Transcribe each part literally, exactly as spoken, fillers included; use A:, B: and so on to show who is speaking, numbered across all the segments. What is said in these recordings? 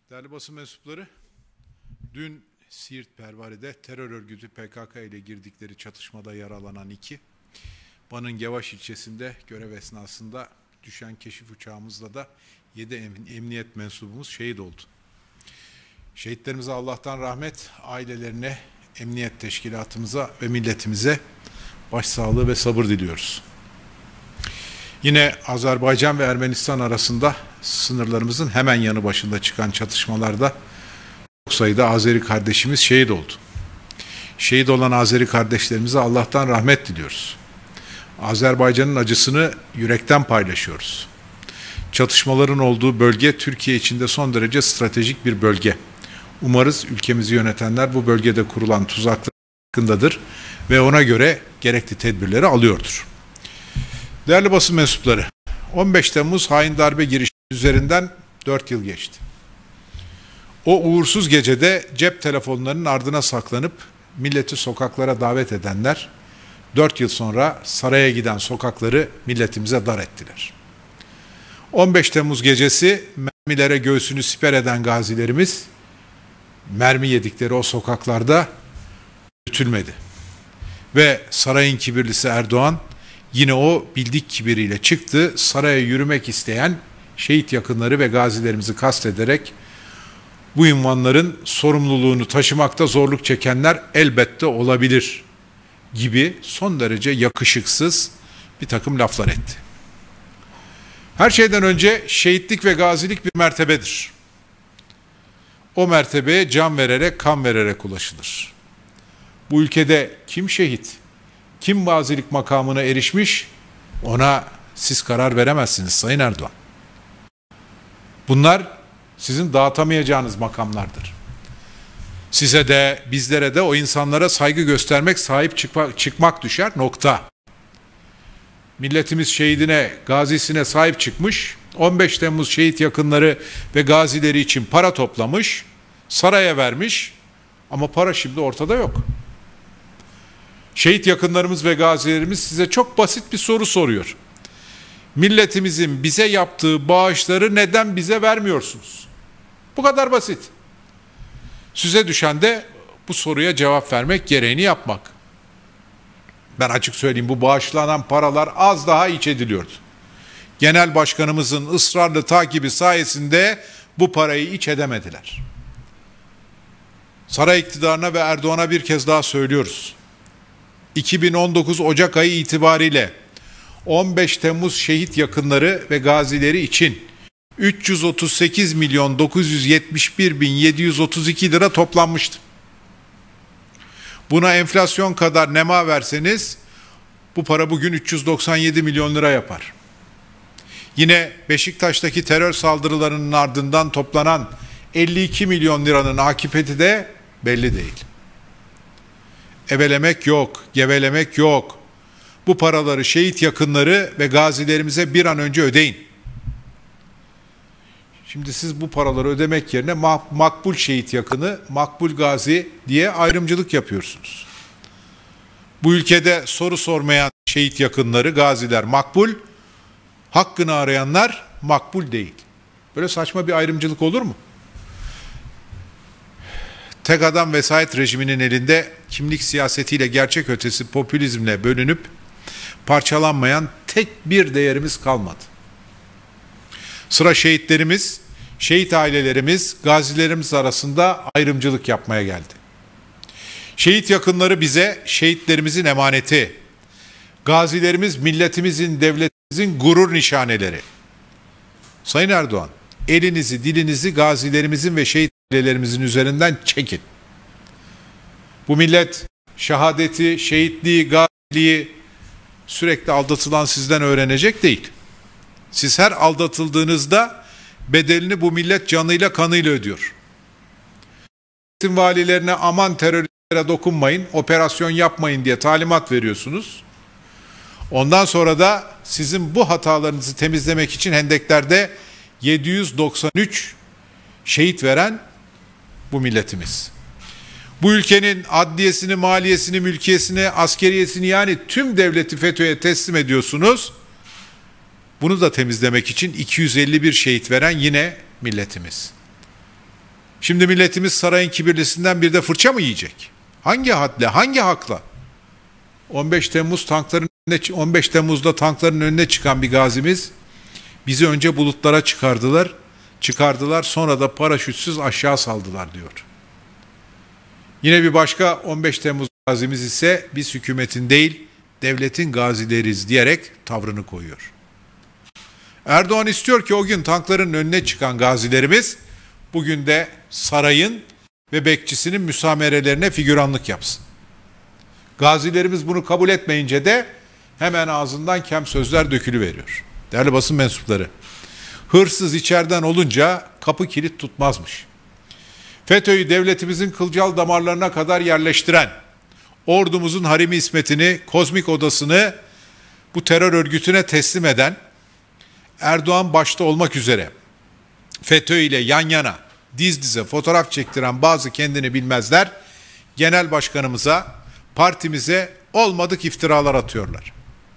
A: Değerli basın mensupları, dün Siirt Pervare'de terör örgütü P K K ile girdikleri çatışmada yaralanan iki, Van'ın Gevaş ilçesinde görev esnasında düşen keşif uçağımızla da yedi emniyet mensubumuz şehit oldu. Şehitlerimize Allah'tan rahmet, ailelerine, emniyet teşkilatımıza ve milletimize başsağlığı ve sabır diliyoruz. Yine Azerbaycan ve Ermenistan arasında sınırlarımızın hemen yanı başında çıkan çatışmalarda çok sayıda Azeri kardeşimiz şehit oldu. Şehit olan Azeri kardeşlerimize Allah'tan rahmet diliyoruz. Azerbaycan'ın acısını yürekten paylaşıyoruz. Çatışmaların olduğu bölge Türkiye için de son derece stratejik bir bölge. Umarız ülkemizi yönetenler bu bölgede kurulan tuzaklar hakkındadır ve ona göre gerekli tedbirleri alıyordur. Değerli basın mensupları, on beş Temmuz hain darbe girişimi üzerinden dört yıl geçti. O uğursuz gecede cep telefonlarının ardına saklanıp milleti sokaklara davet edenler, dört yıl sonra saraya giden sokakları milletimize dar ettiler. on beş Temmuz gecesi mermilere göğsünü siper eden gazilerimiz, mermi yedikleri o sokaklarda ütülmedi. Ve sarayın kibirlisi Erdoğan, yine o bildik kibiriyle çıktı, saraya yürümek isteyen şehit yakınları ve gazilerimizi kastederek bu ünvanların sorumluluğunu taşımakta zorluk çekenler elbette olabilir gibi son derece yakışıksız bir takım laflar etti. Her şeyden önce şehitlik ve gazilik bir mertebedir. O mertebeye can vererek, kan vererek ulaşılır. Bu ülkede kim şehit, kim gazilik makamına erişmiş, ona siz karar veremezsiniz Sayın Erdoğan. Bunlar sizin dağıtamayacağınız makamlardır. Size de, bizlere de o insanlara saygı göstermek, sahip çıkmak, çıkmak düşer, nokta. Milletimiz şehidine, gazisine sahip çıkmış, on beş Temmuz şehit yakınları ve gazileri için para toplamış, saraya vermiş ama para şimdi ortada yok. Şehit yakınlarımız ve gazilerimiz size çok basit bir soru soruyor. Milletimizin bize yaptığı bağışları neden bize vermiyorsunuz? Bu kadar basit. Size düşen de bu soruya cevap vermek, gereğini yapmak. Ben açık söyleyeyim, bu bağışlanan paralar az daha iç ediliyordu. Genel başkanımızın ısrarlı takibi sayesinde bu parayı iç edemediler. Saray iktidarına ve Erdoğan'a bir kez daha söylüyoruz. iki bin on dokuz Ocak ayı itibariyle on beş Temmuz şehit yakınları ve gazileri için üç yüz otuz sekiz milyon dokuz yüz yetmiş bir bin yedi yüz otuz iki lira toplanmıştı. Buna enflasyon kadar nema verseniz bu para bugün üç yüz doksan yedi milyon lira yapar. Yine Beşiktaş'taki terör saldırılarının ardından toplanan elli iki milyon liranın akıbeti de belli değil. Evelemek yok, gevelemek yok. Bu paraları şehit yakınları ve gazilerimize bir an önce ödeyin. Şimdi siz bu paraları ödemek yerine makbul şehit yakını, makbul gazi diye ayrımcılık yapıyorsunuz. Bu ülkede soru sormayan şehit yakınları, gaziler makbul, hakkını arayanlar makbul değil. Böyle saçma bir ayrımcılık olur mu? Tek adam vesayet rejiminin elinde kimlik siyasetiyle gerçek ötesi popülizmle bölünüp parçalanmayan tek bir değerimiz kalmadı. Sıra şehitlerimiz, şehit ailelerimiz, gazilerimiz arasında ayrımcılık yapmaya geldi. Şehit yakınları bize şehitlerimizin emaneti, gazilerimiz milletimizin, devletimizin gurur nişaneleri. Sayın Erdoğan, elinizi, dilinizi gazilerimizin ve şehit ailelerimizin üzerinden çekin. Bu millet şehadeti, şehitliği, gaziliği sürekli aldatılan sizden öğrenecek değil. Siz her aldatıldığınızda bedelini bu millet canıyla kanıyla ödüyor. Milletin valilerine aman teröristlere dokunmayın, operasyon yapmayın diye talimat veriyorsunuz. Ondan sonra da sizin bu hatalarınızı temizlemek için hendeklerde yedi yüz doksan üç şehit veren bu milletimiz. Bu ülkenin adliyesini, maliyesini, mülkiyesini, askeriyesini, yani tüm devleti FETÖ'ye teslim ediyorsunuz. Bunu da temizlemek için iki yüz elli bir şehit veren yine milletimiz. Şimdi milletimiz sarayın kibirlisinden bir de fırça mı yiyecek? Hangi hadle, hangi hakla? on beş Temmuz tankların önüne, on beş Temmuz'da tankların önüne çıkan bir gazimiz bizi önce bulutlara çıkardılar, çıkardılar sonra da paraşütsüz aşağı saldılar diyor. Yine bir başka on beş Temmuz gazimiz ise biz hükümetin değil devletin gazileriz diyerek tavrını koyuyor. Erdoğan istiyor ki o gün tankların önüne çıkan gazilerimiz bugün de sarayın ve bekçisinin müsamerelerine figüranlık yapsın. Gazilerimiz bunu kabul etmeyince de hemen ağzından kem sözler dökülüveriyor. Değerli basın mensupları, hırsız içeriden olunca kapı kilit tutmazmış. FETÖ'yü devletimizin kılcal damarlarına kadar yerleştiren, ordumuzun harimi ismetini, kozmik odasını bu terör örgütüne teslim eden, Erdoğan başta olmak üzere FETÖ ile yan yana, diz dize fotoğraf çektiren bazı kendini bilmezler, genel başkanımıza, partimize olmadık iftiralar atıyorlar.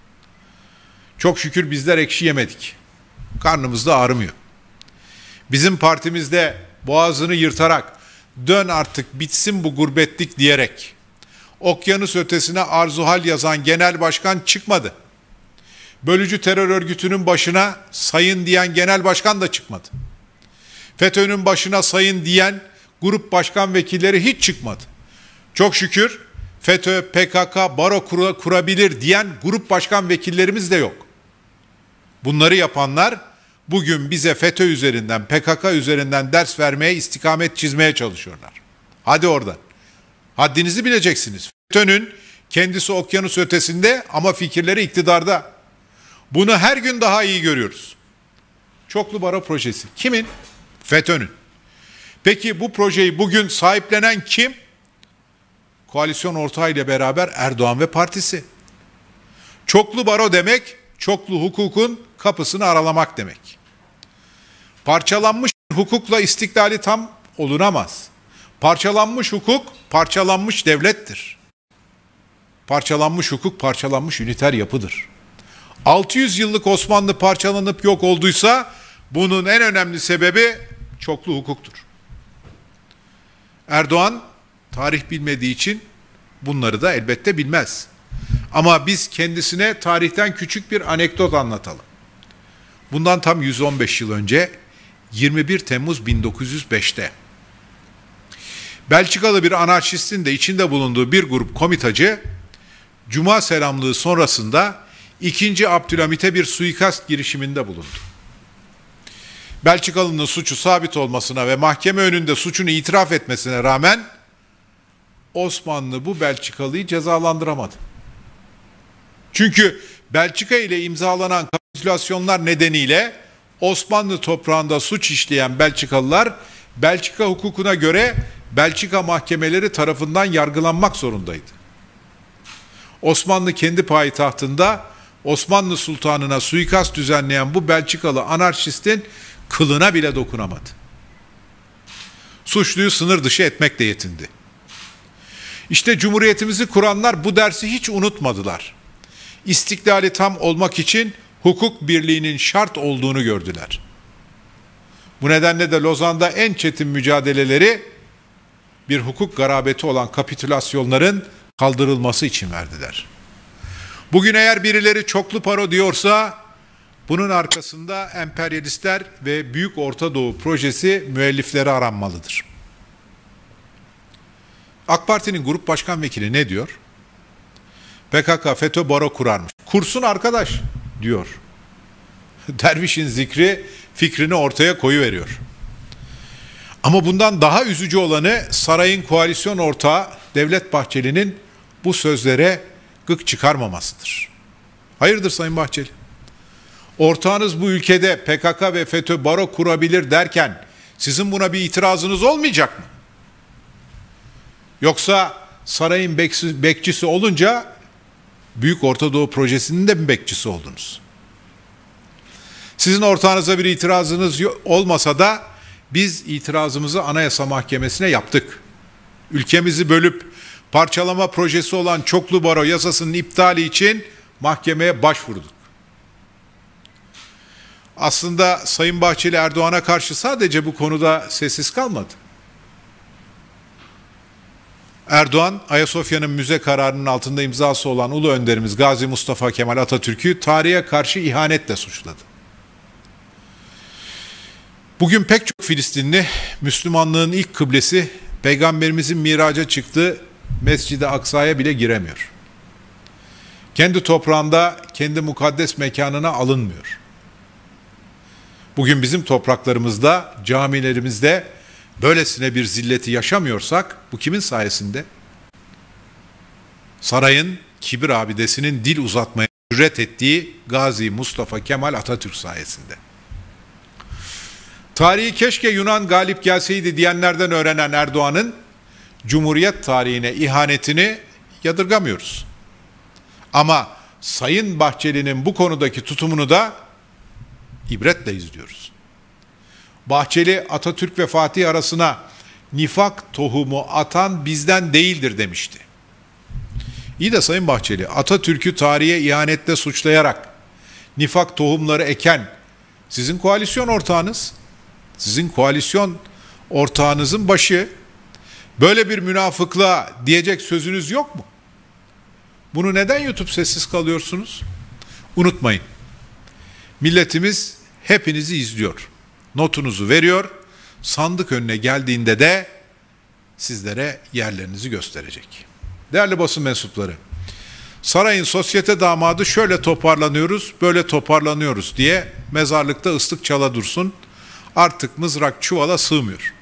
A: Çok şükür bizler ekşi yemedik. Karnımız da ağrımıyor. Bizim partimizde boğazını yırtarak, dön artık bitsin bu gurbetlik diyerek, okyanus ötesine arzuhal yazan genel başkan çıkmadı. Bölücü terör örgütünün başına sayın diyen genel başkan da çıkmadı. FETÖ'nün başına sayın diyen grup başkan vekilleri hiç çıkmadı. Çok şükür FETÖ, P K K, baro kur kurabilir diyen grup başkan vekillerimiz de yok. Bunları yapanlar bugün bize FETÖ üzerinden, P K K üzerinden ders vermeye, istikamet çizmeye çalışıyorlar. Hadi oradan. Haddinizi bileceksiniz. FETÖ'nün kendisi okyanus ötesinde ama fikirleri iktidarda. Bunu her gün daha iyi görüyoruz. Çoklu baro projesi. Kimin? FETÖ'nün. Peki bu projeyi bugün sahiplenen kim? Koalisyon ortağıyla beraber Erdoğan ve partisi. Çoklu baro demek, çoklu hukukun kapısını aralamak demek. Parçalanmış hukukla istiklali tam olunamaz. Parçalanmış hukuk, parçalanmış devlettir. Parçalanmış hukuk, parçalanmış üniter yapıdır. altı yüz yıllık Osmanlı parçalanıp yok olduysa bunun en önemli sebebi çoklu hukuktur. Erdoğan tarih bilmediği için bunları da elbette bilmez. Ama biz kendisine tarihten küçük bir anekdot anlatalım. Bundan tam yüz on beş yıl önce yirmi bir Temmuz bin dokuz yüz beş'te Belçikalı bir anarşistin de içinde bulunduğu bir grup komitacı Cuma selamlığı sonrasında ikinci. Abdülhamit'e bir suikast girişiminde bulundu. Belçikalı'nın suçu sabit olmasına ve mahkeme önünde suçunu itiraf etmesine rağmen Osmanlı bu Belçikalı'yı cezalandıramadı. Çünkü Belçika ile imzalanan kapitülasyonlar nedeniyle Osmanlı toprağında suç işleyen Belçikalılar Belçika hukukuna göre Belçika mahkemeleri tarafından yargılanmak zorundaydı. Osmanlı kendi payitahtında Osmanlı Sultanı'na suikast düzenleyen bu Belçikalı anarşistin kılına bile dokunamadı. Suçluyu sınır dışı etmekle yetindi. İşte Cumhuriyetimizi kuranlar bu dersi hiç unutmadılar. İstiklali tam olmak için hukuk birliğinin şart olduğunu gördüler. Bu nedenle de Lozan'da en çetin mücadeleleri bir hukuk garabeti olan kapitülasyonların kaldırılması için verdiler. Bugün eğer birileri çoklu paro diyorsa bunun arkasında emperyalistler ve Büyük Orta Doğu projesi müellifleri aranmalıdır. AK Parti'nin grup başkan vekili ne diyor? P K K, FETÖ baro kurarmış. Kursun arkadaş diyor. Dervişin zikri fikrini ortaya koyuveriyor. Ama bundan daha üzücü olanı sarayın koalisyon ortağı Devlet Bahçeli'nin bu sözlere gık çıkarmamasıdır. Hayırdır Sayın Bahçeli? Ortağınız bu ülkede P K K ve FETÖ baro kurabilir derken sizin buna bir itirazınız olmayacak mı? Yoksa sarayın bekçisi olunca Büyük Orta Doğu projesinin de mi bekçisi oldunuz? Sizin ortağınıza bir itirazınız olmasa da biz itirazımızı Anayasa Mahkemesi'ne yaptık. Ülkemizi bölüp parçalama projesi olan çoklu baro yasasının iptali için mahkemeye başvurduk. Aslında Sayın Bahçeli Erdoğan'a karşı sadece bu konuda sessiz kalmadı. Erdoğan, Ayasofya'nın müze kararının altında imzası olan ulu önderimiz Gazi Mustafa Kemal Atatürk'ü tarihe karşı ihanetle suçladı. Bugün pek çok Filistinli, Müslümanlığın ilk kıblesi, Peygamberimizin miraca çıktığı Mescid-i Aksa'ya bile giremiyor. Kendi toprağında, kendi mukaddes mekanına alınmıyor. Bugün bizim topraklarımızda, camilerimizde böylesine bir zilleti yaşamıyorsak bu kimin sayesinde? Sarayın kibir abidesinin dil uzatmaya cüret ettiği Gazi Mustafa Kemal Atatürk sayesinde. Tarihi keşke Yunan galip gelseydi diyenlerden öğrenen Erdoğan'ın Cumhuriyet tarihine ihanetini yadırgamıyoruz. Ama Sayın Bahçeli'nin bu konudaki tutumunu da ibretle izliyoruz. Bahçeli, Atatürk ve Fatih arasına nifak tohumu atan bizden değildir demişti. İyi de Sayın Bahçeli, Atatürk'ü tarihe ihanetle suçlayarak nifak tohumları eken sizin koalisyon ortağınız, sizin koalisyon ortağınızın başı, böyle bir münafıklığa diyecek sözünüz yok mu? Bunu neden YouTube sessiz kalıyorsunuz? Unutmayın, milletimiz hepinizi izliyor, notunuzu veriyor, sandık önüne geldiğinde de sizlere yerlerinizi gösterecek. Değerli basın mensupları, sarayın sosyete damadı şöyle toparlanıyoruz, böyle toparlanıyoruz diye mezarlıkta ıslık çala dursun, artık mızrak çuvala sığmıyor.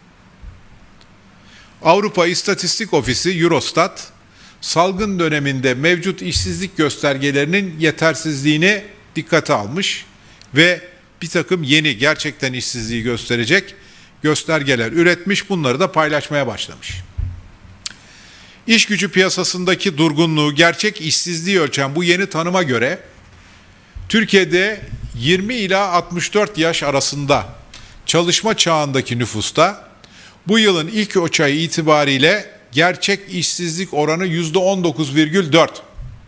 A: Avrupa İstatistik Ofisi Eurostat, salgın döneminde mevcut işsizlik göstergelerinin yetersizliğini dikkate almış ve bir takım yeni gerçekten işsizliği gösterecek göstergeler üretmiş, bunları da paylaşmaya başlamış. İş gücü piyasasındaki durgunluğu, gerçek işsizliği ölçen bu yeni tanıma göre Türkiye'de yirmi ila altmış dört yaş arasında çalışma çağındaki nüfusta bu yılın ilk üç ayı itibariyle gerçek işsizlik oranı yüzde on dokuz virgül dört.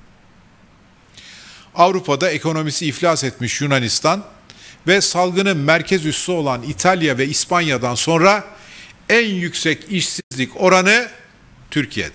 A: Avrupa'da ekonomisi iflas etmiş Yunanistan ve salgının merkez üssü olan İtalya ve İspanya'dan sonra en yüksek işsizlik oranı Türkiye'de.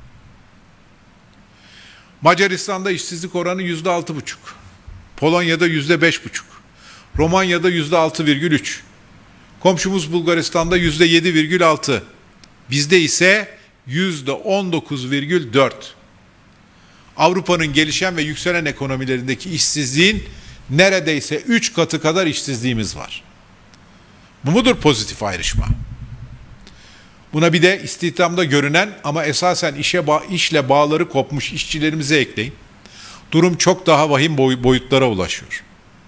A: Macaristan'da işsizlik oranı yüzde altı buçuk, Polonya'da yüzde beş buçuk, Romanya'da yüzde altı virgül üç, komşumuz Bulgaristan'da yüzde yedi virgül altı, bizde ise yüzde on dokuz virgül dört. Avrupa'nın gelişen ve yükselen ekonomilerindeki işsizliğin neredeyse üç katı kadar işsizliğimiz var. Bu mudur pozitif ayrışma? Buna bir de istihdamda görünen ama esasen işe bağ, işle bağları kopmuş işçilerimize ekleyin. Durum çok daha vahim boy, boyutlara ulaşıyor.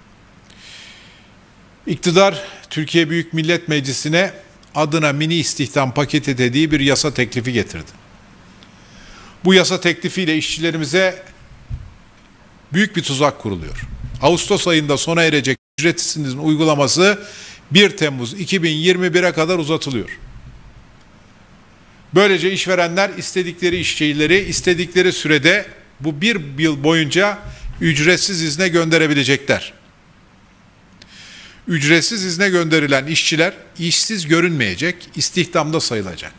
A: İktidar, Türkiye Büyük Millet Meclisi'ne adına mini istihdam paketi dediği bir yasa teklifi getirdi. Bu yasa teklifiyle işçilerimize büyük bir tuzak kuruluyor. Ağustos ayında sona erecek ücret istinizin uygulaması bir Temmuz iki bin yirmi bire kadar uzatılıyor. Böylece işverenler istedikleri işçileri istedikleri sürede bu bir yıl boyunca ücretsiz izne gönderebilecekler. Ücretsiz izne gönderilen işçiler işsiz görünmeyecek, istihdamda sayılacak.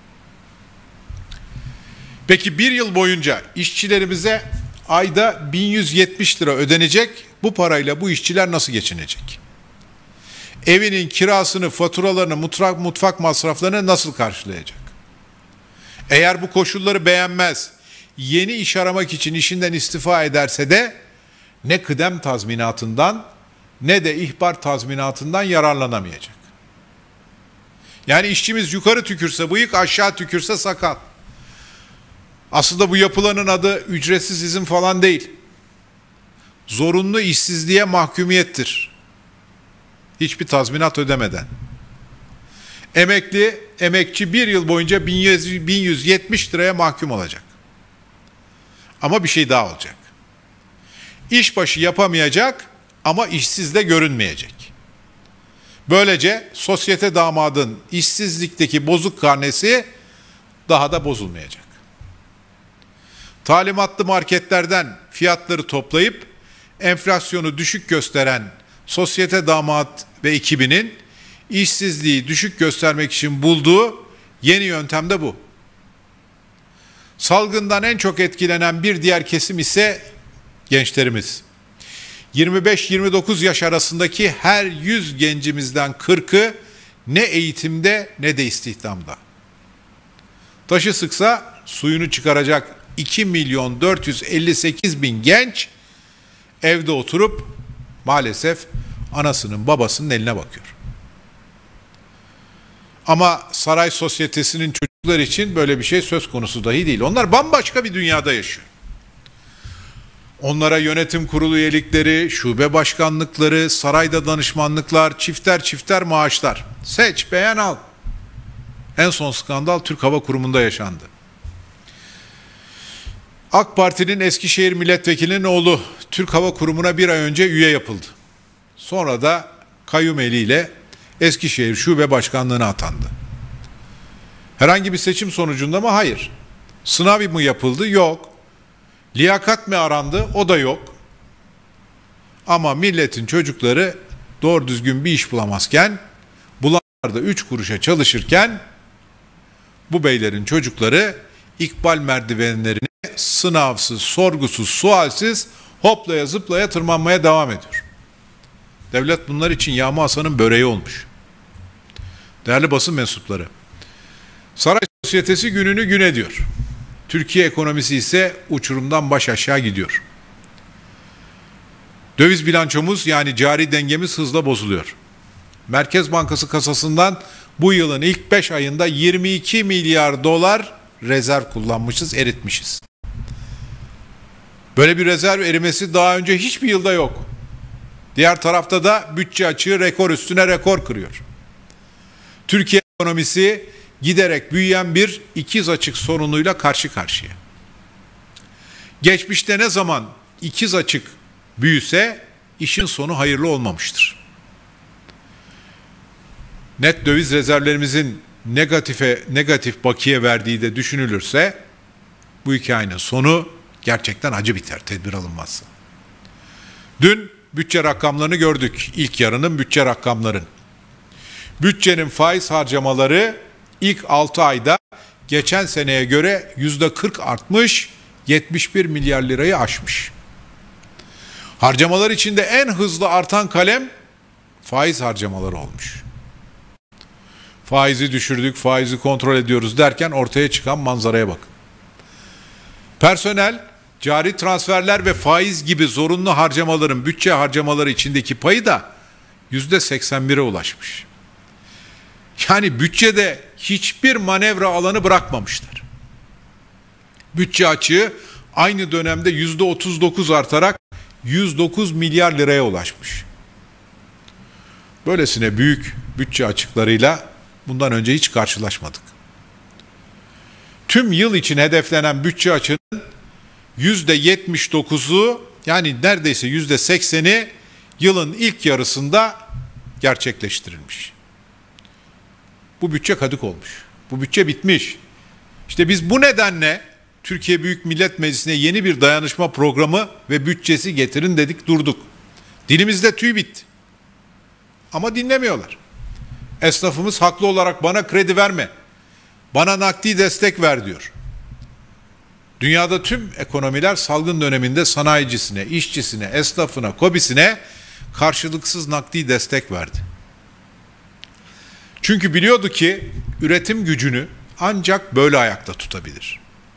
A: Peki bir yıl boyunca işçilerimize ayda bin yüz yetmiş lira ödenecek, bu parayla bu işçiler nasıl geçinecek? Evinin kirasını, faturalarını, mutfak, mutfak masraflarını nasıl karşılayacak? Eğer bu koşulları beğenmez, yeni iş aramak için işinden istifa ederse de ne kıdem tazminatından ne de ihbar tazminatından yararlanamayacak. Yani işçimiz yukarı tükürse bıyık, aşağı tükürse sakal. Aslında bu yapılanın adı ücretsiz izin falan değil. Zorunlu işsizliğe mahkumiyettir. Hiçbir tazminat ödemeden. Emekli, emekçi bir yıl boyunca bin yüz yetmiş liraya mahkum olacak. Ama bir şey daha olacak. İşbaşı yapamayacak ama işsiz de görünmeyecek. Böylece sosyete damadın işsizlikteki bozuk karnesi daha da bozulmayacak. Talimatlı marketlerden fiyatları toplayıp enflasyonu düşük gösteren sosyete damat ve ekibinin işsizliği düşük göstermek için bulduğu yeni yöntem de bu. Salgından en çok etkilenen bir diğer kesim ise gençlerimiz. yirmi beş yirmi dokuz yaş arasındaki her yüz gencimizden kırkı ne eğitimde ne de istihdamda. Taşı sıksa suyunu çıkaracak iki milyon dört yüz elli sekiz bin genç evde oturup maalesef anasının babasının eline bakıyor. Ama saray sosyetesinin çocuklar için böyle bir şey söz konusu dahi değil. Onlar bambaşka bir dünyada yaşıyor. Onlara yönetim kurulu üyelikleri, şube başkanlıkları, sarayda danışmanlıklar, çifter çifter maaşlar. Seç, beğen, al. En son skandal Türk Hava Kurumu'nda yaşandı. AK Parti'nin Eskişehir milletvekilinin oğlu Türk Hava Kurumu'na bir ay önce üye yapıldı. Sonra da kayyum eliyle Eskişehir Şube Başkanlığı'na atandı. Herhangi bir seçim sonucunda mı? Hayır. Sınav mı yapıldı? Yok. Liyakat mı arandı? O da yok. Ama milletin çocukları doğru düzgün bir iş bulamazken, bulanlar da üç kuruşa çalışırken, bu beylerin çocukları ikbal merdivenlerini sınavsız, sorgusuz, sualsiz hoplaya zıplaya tırmanmaya devam ediyor. Devlet bunlar için Yağmur Hasan'ın böreği olmuş. Değerli basın mensupları, saray sosyetesi gününü gün ediyor. Türkiye ekonomisi ise uçurumdan baş aşağı gidiyor. Döviz bilançomuz yani cari dengemiz hızla bozuluyor. Merkez Bankası kasasından bu yılın ilk beş ayında yirmi iki milyar dolar rezerv kullanmışız, eritmişiz. Böyle bir rezerv erimesi daha önce hiçbir yılda yok. Diğer tarafta da bütçe açığı rekor üstüne rekor kırıyor. Türkiye ekonomisi giderek büyüyen bir ikiz açık sorunuyla karşı karşıya. Geçmişte ne zaman ikiz açık büyüse işin sonu hayırlı olmamıştır. Net döviz rezervlerimizin negatife negatif bakiye verdiği de düşünülürse bu hikayenin sonu gerçekten acı biter tedbir alınmazsa. Dün bütçe rakamlarını gördük. İlk yarının bütçe rakamların. Bütçenin faiz harcamaları ilk altı ayda geçen seneye göre yüzde kırk artmış, yetmiş bir milyar lirayı aşmış. Harcamalar içinde en hızlı artan kalem faiz harcamaları olmuş. Faizi düşürdük, faizi kontrol ediyoruz derken ortaya çıkan manzaraya bakın. Personel, cari transferler ve faiz gibi zorunlu harcamaların bütçe harcamaları içindeki payı da yüzde seksen bire ulaşmış. Yani bütçede hiçbir manevra alanı bırakmamışlar. Bütçe açığı aynı dönemde yüzde otuz dokuz artarak yüz dokuz milyar liraya ulaşmış. Böylesine büyük bütçe açıklarıyla bundan önce hiç karşılaşmadık. Tüm yıl için hedeflenen bütçe açığının yüzde yetmiş dokuzu yani neredeyse yüzde sekseni yılın ilk yarısında gerçekleştirilmiş. Bu bütçe kadık olmuş. Bu bütçe bitmiş. İşte biz bu nedenle Türkiye Büyük Millet Meclisi'ne yeni bir dayanışma programı ve bütçesi getirin dedik durduk. Dilimizde tüy bitti. Ama dinlemiyorlar. Esnafımız haklı olarak bana kredi verme, bana nakdi destek ver diyor. Dünyada tüm ekonomiler salgın döneminde sanayicisine, işçisine, esnafına, KOBİ'sine karşılıksız nakdi destek verdi. Çünkü biliyordu ki üretim gücünü ancak böyle ayakta tutabilir.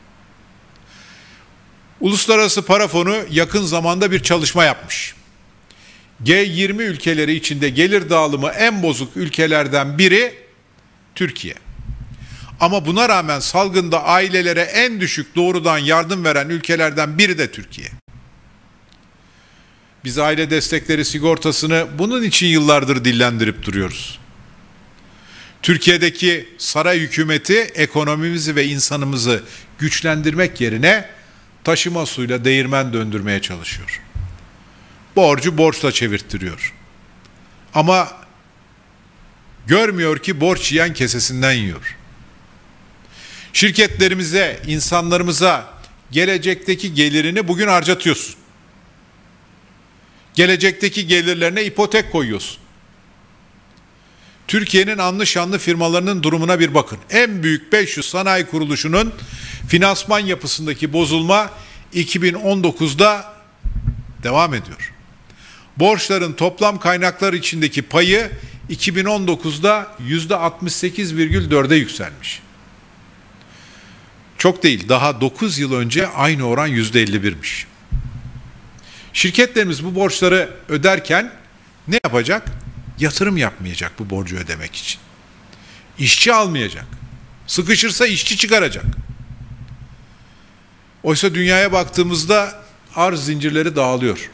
A: Uluslararası Para Fonu yakın zamanda bir çalışma yapmış. G yirmi ülkeleri içinde gelir dağılımı en bozuk ülkelerden biri Türkiye. Ama buna rağmen salgında ailelere en düşük doğrudan yardım veren ülkelerden biri de Türkiye. Biz aile destekleri sigortasını bunun için yıllardır dillendirip duruyoruz. Türkiye'deki saray hükümeti ekonomimizi ve insanımızı güçlendirmek yerine taşıma suyla değirmen döndürmeye çalışıyor. Borcu borçla çevirttiriyor. Ama görmüyor ki borç yiyen kesesinden yiyor. Şirketlerimize, insanlarımıza gelecekteki gelirini bugün harcatıyorsun. Gelecekteki gelirlerine ipotek koyuyorsun. Türkiye'nin anlı şanlı firmalarının durumuna bir bakın. En büyük beş yüz sanayi kuruluşunun Finansman yapısındaki bozulma iki bin on dokuzda devam ediyor. Borçların toplam kaynaklar içindeki payı iki bin on dokuzda yüzde altmış sekiz virgül dörde yükselmiş. Çok değil, daha dokuz yıl önce aynı oran yüzde elli birmiş. Şirketlerimiz bu borçları öderken ne yapacak? Yatırım yapmayacak bu borcu ödemek için. İşçi almayacak. Sıkışırsa işçi çıkaracak. Oysa dünyaya baktığımızda arz zincirleri dağılıyor.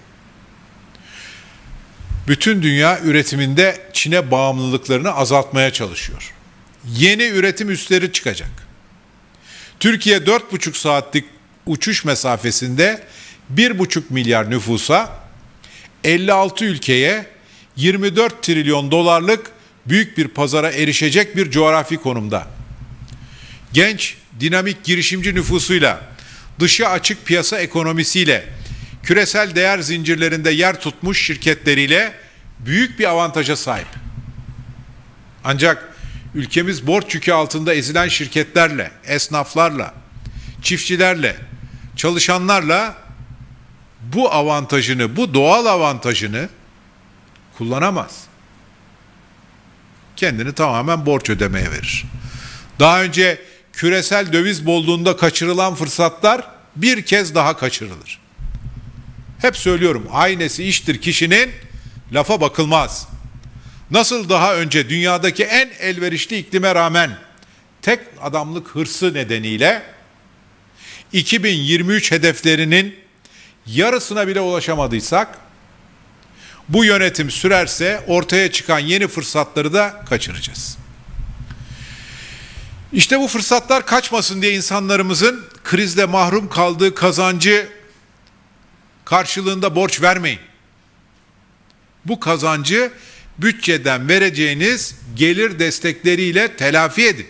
A: Bütün dünya üretiminde Çin'e bağımlılıklarını azaltmaya çalışıyor. Yeni üretim üsleri çıkacak. Türkiye dört buçuk saatlik uçuş mesafesinde bir buçuk milyar nüfusa, elli altı ülkeye yirmi dört trilyon dolarlık büyük bir pazara erişecek bir coğrafi konumda. Genç, dinamik girişimci nüfusuyla, dışı açık piyasa ekonomisiyle, küresel değer zincirlerinde yer tutmuş şirketleriyle büyük bir avantaja sahip. Ancak ülkemiz borç yükü altında ezilen şirketlerle, esnaflarla, çiftçilerle, çalışanlarla bu avantajını, bu doğal avantajını kullanamaz. Kendini tamamen borç ödemeye verir. Daha önce küresel döviz bolluğunda kaçırılan fırsatlar bir kez daha kaçırılır. Hep söylüyorum, aynesi iştir kişinin, lafa bakılmaz. Nasıl daha önce dünyadaki en elverişli iklime rağmen tek adamlık hırsı nedeniyle iki bin yirmi üç hedeflerinin yarısına bile ulaşamadıysak, bu yönetim sürerse ortaya çıkan yeni fırsatları da kaçıracağız. İşte bu fırsatlar kaçmasın diye insanlarımızın krizde mahrum kaldığı kazancı karşılığında borç vermeyin. Bu kazancı bütçeden vereceğiniz gelir destekleriyle telafi edin.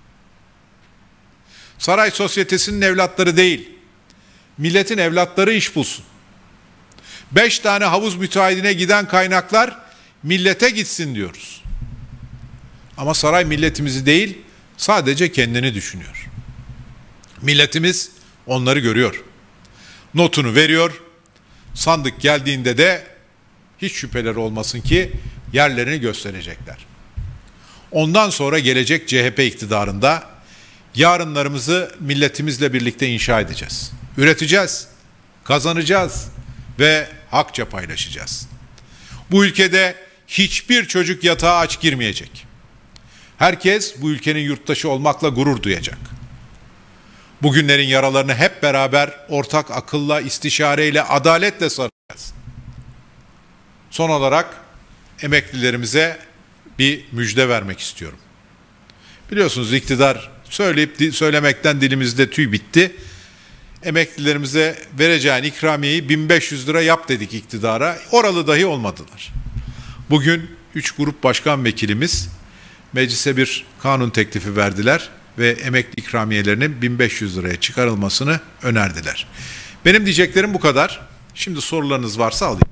A: Saray sosyetesinin evlatları değil, milletin evlatları iş bulsun. Beş tane havuz müteahhidine giden kaynaklar millete gitsin diyoruz. Ama saray milletimizi değil, sadece kendini düşünüyor. Milletimiz onları görüyor. Notunu veriyor. Sandık geldiğinde de hiç şüpheleri olmasın ki yerlerini gösterecekler. Ondan sonra gelecek C H P iktidarında yarınlarımızı milletimizle birlikte inşa edeceğiz. Üreteceğiz, kazanacağız ve hakça paylaşacağız. Bu ülkede hiçbir çocuk yatağa aç girmeyecek. Herkes bu ülkenin yurttaşı olmakla gurur duyacak. Bugünlerin yaralarını hep beraber ortak akılla, istişareyle, adaletle saracağız. Son olarak emeklilerimize bir müjde vermek istiyorum. Biliyorsunuz iktidar söyleyip söylemekten dilimizde tüy bitti. Emeklilerimize vereceğin ikramiyeyi bin beş yüz lira yap dedik iktidara. Oralı dahi olmadılar. Bugün üç grup başkan vekilimiz meclise bir kanun teklifi verdiler ve emekli ikramiyelerinin bin beş yüz liraya çıkarılmasını önerdiler. Benim diyeceklerim bu kadar. Şimdi sorularınız varsa alayım.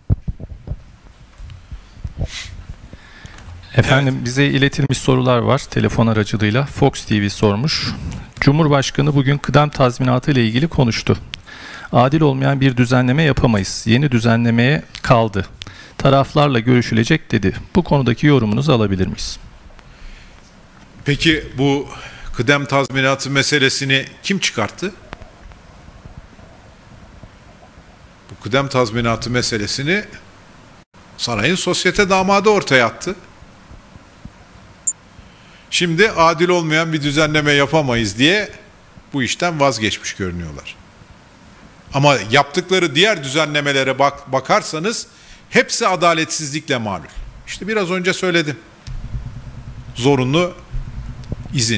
B: Efendim evet. Bize iletilmiş sorular var telefon aracılığıyla. Fox T V sormuş. Cumhurbaşkanı bugün kıdem tazminatı ile ilgili konuştu. Adil olmayan bir düzenleme yapamayız. Yeni düzenlemeye kaldı. Taraflarla görüşülecek dedi. Bu konudaki yorumunuzu alabilir miyiz?
A: Peki bu kıdem tazminatı meselesini kim çıkarttı? Bu kıdem tazminatı meselesini sarayın sosyete damadı ortaya attı. Şimdi adil olmayan bir düzenleme yapamayız diye bu işten vazgeçmiş görünüyorlar. Ama yaptıkları diğer düzenlemelere bak, bakarsanız hepsi adaletsizlikle malul. İşte biraz önce söyledim. Zorunlu izin,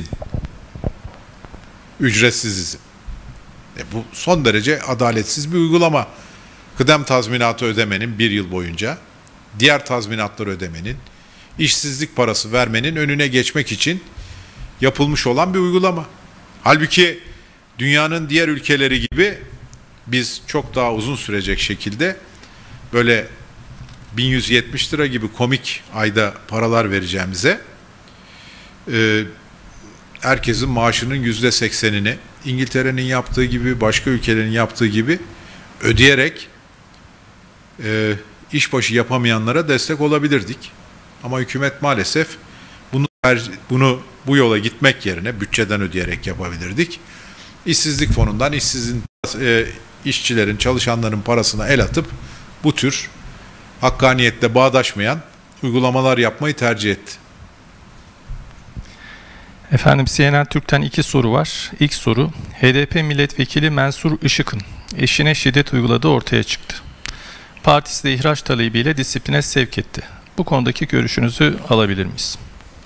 A: ücretsiz izin. E bu son derece adaletsiz bir uygulama. Kıdem tazminatı ödemenin bir yıl boyunca, diğer tazminatları ödemenin, işsizlik parası vermenin önüne geçmek için yapılmış olan bir uygulama. Halbuki dünyanın diğer ülkeleri gibi biz çok daha uzun sürecek şekilde böyle bin yüz yetmiş lira gibi komik ayda paralar vereceğimize e, herkesin maaşının yüzde seksenini İngiltere'nin yaptığı gibi, başka ülkelerin yaptığı gibi ödeyerek e, işbaşı yapamayanlara destek olabilirdik. Ama hükümet maalesef bunu bunu bu yola gitmek yerine bütçeden ödeyerek yapabilirdik. İşsizlik fonundan işsizin e, işçilerin, çalışanların parasına el atıp bu tür hakkaniyetle bağdaşmayan uygulamalar yapmayı tercih etti.
B: Efendim C N N Türk'ten iki soru var. İlk soru, H D P milletvekili Mensur Işık'ın eşine şiddet uyguladığı ortaya çıktı. Partisi de ihraç talebiyle disipline sevk etti. Bu konudaki görüşünüzü alabilir miyiz?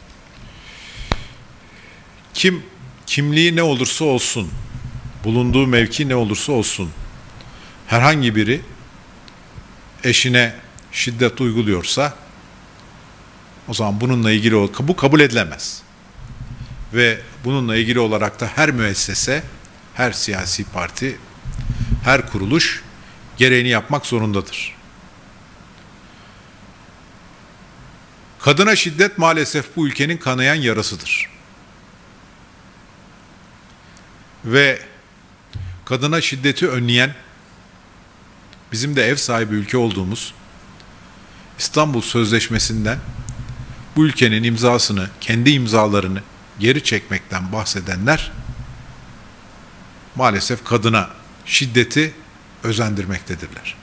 A: Kim, kimliği ne olursa olsun, bulunduğu mevki ne olursa olsun, herhangi biri eşine şiddet uyguluyorsa o zaman bununla ilgili bu kabul edilemez. Ve bununla ilgili olarak da her müessese, her siyasi parti, her kuruluş gereğini yapmak zorundadır. Kadına şiddet maalesef bu ülkenin kanayan yarasıdır. Ve kadına şiddeti önleyen, bizim de ev sahibi ülke olduğumuz İstanbul Sözleşmesi'nden bu ülkenin imzasını, kendi imzalarını geri çekmekten bahsedenler maalesef kadına şiddeti özendirmektedirler.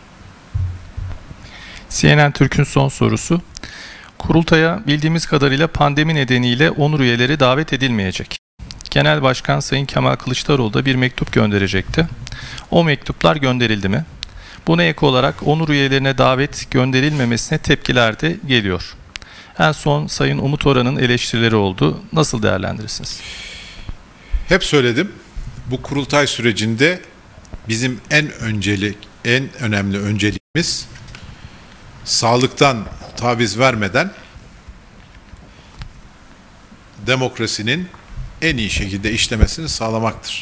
B: C N N Türk'ün son sorusu. Kurultaya bildiğimiz kadarıyla pandemi nedeniyle onur üyeleri davet edilmeyecek. Genel Başkan Sayın Kemal Kılıçdaroğlu da bir mektup gönderecekti. O mektuplar gönderildi mi? Buna ek olarak onur üyelerine davet gönderilmemesine tepkiler de geliyor. En son Sayın Umut Orhan'ın eleştirileri oldu. Nasıl değerlendirirsiniz?
A: Hep söyledim. Bu kurultay sürecinde bizim en öncelik, en önemli önceliğimiz sağlıktan taviz vermeden demokrasinin en iyi şekilde işlemesini sağlamaktır.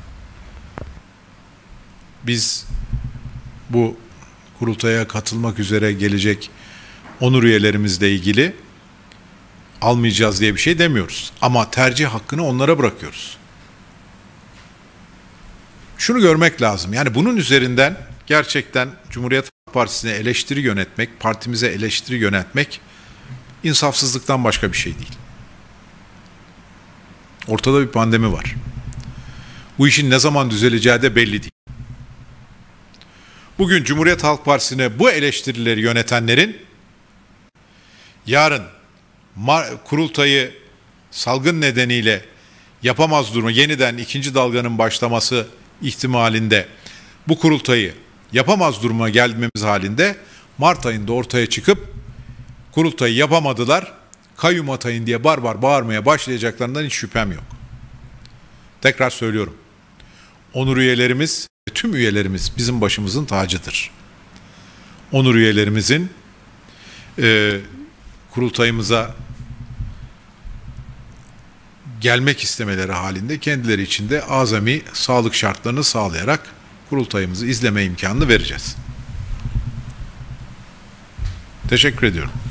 A: Biz bu kurultaya katılmak üzere gelecek onur üyelerimizle ilgili almayacağız diye bir şey demiyoruz. Ama tercih hakkını onlara bırakıyoruz. Şunu görmek lazım. Yani bunun üzerinden gerçekten Cumhuriyet Halk Partisi'ne eleştiri yönetmek, partimize eleştiri yönetmek insafsızlıktan başka bir şey değil. Ortada bir pandemi var. Bu işin ne zaman düzeleceği de belli değil. Bugün Cumhuriyet Halk Partisi'ne bu eleştirileri yönetenlerin yarın kurultayı salgın nedeniyle yapamaz duruma, yeniden ikinci dalganın başlaması ihtimalinde bu kurultayı yapamaz duruma gelmemiz halinde Mart ayında ortaya çıkıp kurultayı yapamadılar, kayyum atayın diye barbar bağırmaya başlayacaklarından hiç şüphem yok. Tekrar söylüyorum. Onur üyelerimiz, tüm üyelerimiz bizim başımızın tacıdır. Onur üyelerimizin e, kurultayımıza gelmek istemeleri halinde kendileri için de azami sağlık şartlarını sağlayarak kurultayımızı izleme imkanını vereceğiz. Teşekkür ediyorum.